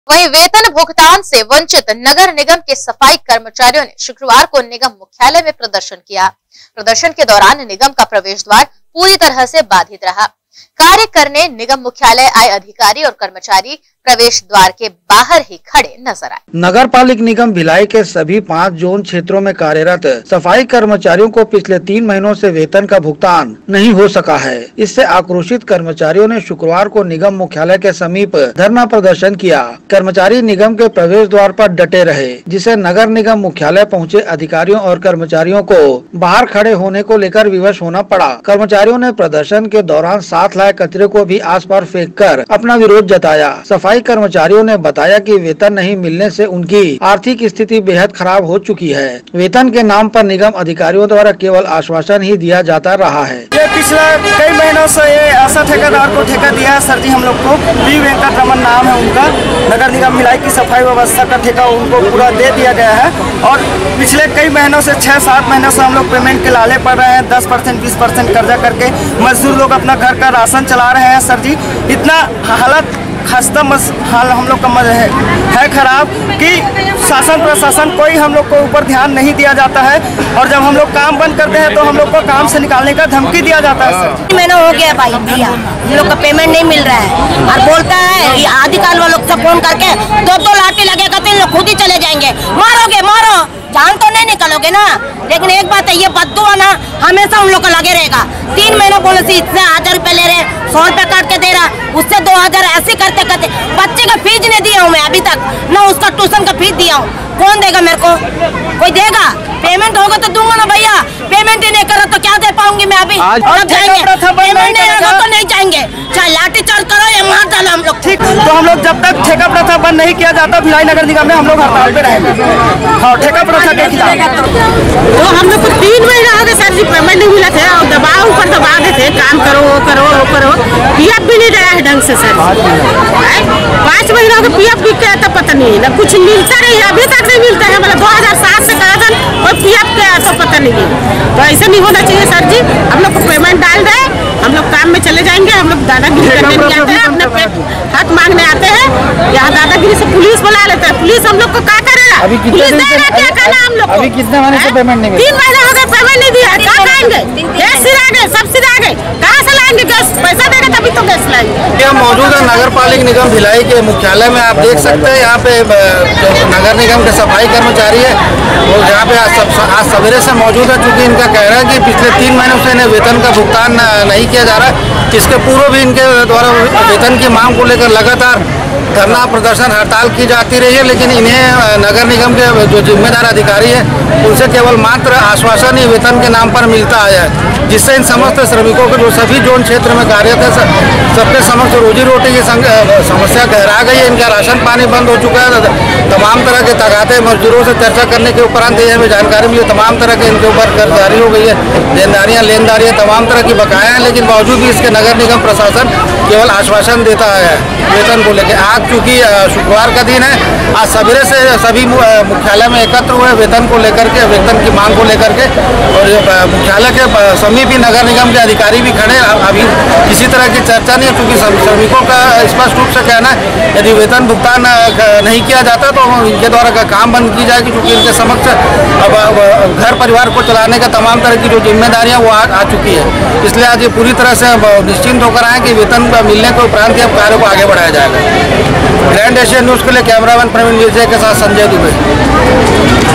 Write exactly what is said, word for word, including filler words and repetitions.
वहीं वेतन भुगतान से वंचित नगर निगम के सफाई कर्मचारियों ने शुक्रवार को निगम मुख्यालय में प्रदर्शन किया। प्रदर्शन के दौरान निगम का प्रवेश द्वार पूरी तरह से बाधित रहा। कार्य करने निगम मुख्यालय आए अधिकारी और कर्मचारी प्रवेश द्वार के बाहर ही खड़े नजर आए। नगर पालिक निगम भिलाई के सभी पाँच जोन क्षेत्रों में कार्यरत सफाई कर्मचारियों को पिछले तीन महीनों से वेतन का भुगतान नहीं हो सका है। इससे आक्रोशित कर्मचारियों ने शुक्रवार को निगम मुख्यालय के समीप धरना प्रदर्शन किया। कर्मचारी निगम के प्रवेश द्वार पर डटे रहे, जिसे नगर निगम मुख्यालय पहुँचे अधिकारियों और कर्मचारियों को बाहर खड़े होने को लेकर विवश होना पड़ा। कर्मचारियों ने प्रदर्शन के दौरान साथ लाए कचरे को भी आस पास फेंक कर अपना विरोध जताया। सफाई कर्मचारियों ने बताया कि वेतन नहीं मिलने से उनकी आर्थिक स्थिति बेहद खराब हो चुकी है। वेतन के नाम पर निगम अधिकारियों द्वारा केवल आश्वासन ही दिया जाता रहा है। ये पिछले कई महीनों से ये ऐसा ठेकेदार को ठेका दिया है सर जी, हम लोग को वी वेंकट रमन नाम है उनका। नगर निगम भिलाई की सफाई व्यवस्था का ठेका उनको पूरा दे दिया गया है और पिछले कई महीनों से छह सात महीनों से हम लोग पेमेंट के लाले पड़ रहे हैं। दस परसेंट बीस परसेंट कर्जा करके मजदूर लोग अपना घर का राशन चला रहे हैं सर जी। इतना हालत खस्ता हाल हम लोग का है, है खराब कि शासन प्रशासन कोई हम लोग को ऊपर ध्यान नहीं दिया जाता है और जब हम लोग काम बंद करते हैं तो हम लोग को काम से निकालने का धमकी दिया जाता है सर। महीना हो गया भाई भैया, हम लोग का पेमेंट नहीं मिल रहा है और बोलता है आदिकाल वालों से फोन करके दो दो लाठी लगेगा तो इन लोग खुद ही चले जाएंगे। मारोगे मारो, जान तो नहीं निकलोगे ना। लेकिन एक बात है, ये बद्दुआ ना हमेशा उन लोग का लगे रहेगा। तीन महीने बोले से इतने हजार रुपए ले रहे, सौ रुपए काट के दे रहा, उससे दो हजार ऐसे करते करते बच्चे का फीस नहीं दिया हूँ मैं अभी तक, ना उसका ट्यूशन का फीस दिया हूँ। कौन देगा मेरे को? कोई देगा? पेमेंट होगा तो दूंगा ना भैया। पेमेंट ही नहीं कर रहा तो क्या दे पाऊंगी मैं अभी? पेमेंट नहीं होगा तो नहीं जाएंगे, चाहे लाठी चार्ज करो या मार डालो हम लोग। ठीक, तो हम लोग जब तक ठेका प्रथा बंद नहीं किया जाता भिलाई नगर निगम में हम लोग हड़ताल पे रहेंगे। हाँ, ठेका प्रथा के खिलाफ। तो हम लोग को तीन महीना हो गए सर जी, पेमेंट नहीं मिला था और दबाव ऊपर दबा देते, काम करो वो करो वो करो। पीएफ भी नहीं दिया है ढंग से सर। पाँच महीना हो गए पीएफ भी क्या था पता नहीं, ना कुछ मिलता नहीं है, अभी तक नहीं मिलता है। मतलब दो हजार सात से कहा था और पीएफ क्या तो पता नहीं है। तो ऐसा नहीं होना चाहिए सर जी। हम लोग को पेमेंट डाल रहे, हम लोग काम में चले जाएंगे। हम लोग दादागिरी करने नहीं आते हैं, अपने हक मांगने आते हैं। यहाँ दादागिरी से पुलिस बुला लेते हैं। पुलिस हम लोग को क्या करेगा? अभी पुलिस देगा क्या करना हम लोग? अभी कितने महीने से पेमेंट नहीं मिला? तीन महीने हो गए पेमेंट नहीं दिया। कहाँ लाएंगे? गैस सिरा गए, सब सिरा गए, कहाँ से लाएंगे गैस? पैसा देगा तभी तो गैस लाएंगे। यह मौजूद है नगर पालिक निगम भिलाई के मुख्यालय में। आप देख सकते हैं यहाँ पे जो नगर निगम के सफाई कर्मचारी है वो यहाँ पे आज आज सवेरे से मौजूद है, क्योंकि इनका कहना है कि पिछले तीन महीनों से इन्हें वेतन का भुगतान नहीं किया जा रहा। इसके पूर्व भी इनके द्वारा वेतन की मांग को लेकर लगातार धरना प्रदर्शन हड़ताल की जाती रही है, लेकिन इन्हें नगर निगम के जो जिम्मेदार अधिकारी है उनसे केवल मात्र आश्वासन ही वेतन के नाम पर मिलता आया है, जिससे इन समस्त श्रमिकों को जो सभी जोन क्षेत्र में कार्यरत है सबके समस्त रोजी रोटी की समस्या गहरा गई है। इनका राशन पानी बंद हो चुका है। तमाम तरह के तगाते मजदूरों से चर्चा करने के उपरांत ये हमें जानकारी मिली तमाम तरह के इनके ऊपर कर्जदारी हो गई है, देनदारियाँ लेनदारियाँ तमाम तरह की बकाया हैं, लेकिन बावजूद भी इसके नगर निगम प्रशासन केवल आश्वासन देता है वेतन को लेकर। आज चूँकि शुक्रवार का दिन है, आज सवेरे से सभी मुख्यालय में एकत्र हुए वेतन को लेकर के, वेतन की मांग को लेकर के, और मुख्यालय के समीप ही नगर निगम के अधिकारी भी खड़े। अभी किसी तरह की चर्चा नहीं है, क्योंकि श्रमिकों का स्पष्ट रूप से कहना है यदि वेतन भुगतान नहीं किया जाता तो इनके द्वारा का काम बंद की जाएगी, क्योंकि इनके समक्ष अब घर परिवार को चलाने का तमाम तरह की जो जिम्मेदारियाँ वो आ, आ चुकी है। इसलिए आज ये पूरी तरह से निश्चिंत होकर आए कि वेतन मिलने के उपरांत ही अब कार्य को आगे बढ़ाया जाएगा। ग्रैंड एशिया न्यूज़ के लिए कैमरामैन प्रवीण विजय के साथ संजय दुबे।